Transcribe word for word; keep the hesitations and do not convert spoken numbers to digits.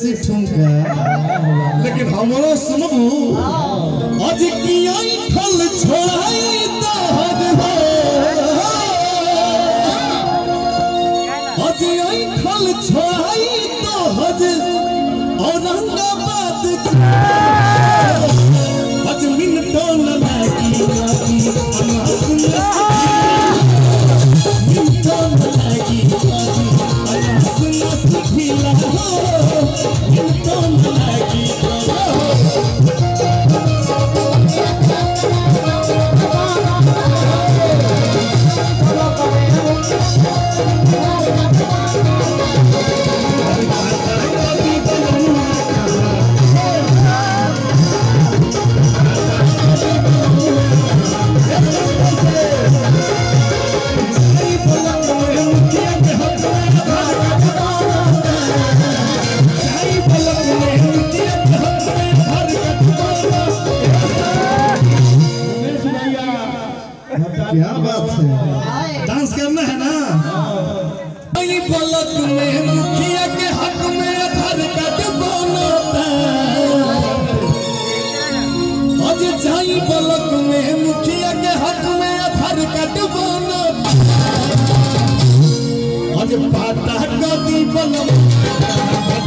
देसी ठुमका लेकिन हमरो सुनबू आज की आई फल छोड़ाई तो हद हो आज आई फल छोड़ाई तो हद औरंगाबाद आज मिनटों न लगी लगी मिनटों न लगी क्या बात है, डांस करना है ना। पलक में मुखिया के हक में आधार कार्ड बनता आज जाई पलक में मुखिया के हक में आधार कार्ड बनता आज पाता कदी पलक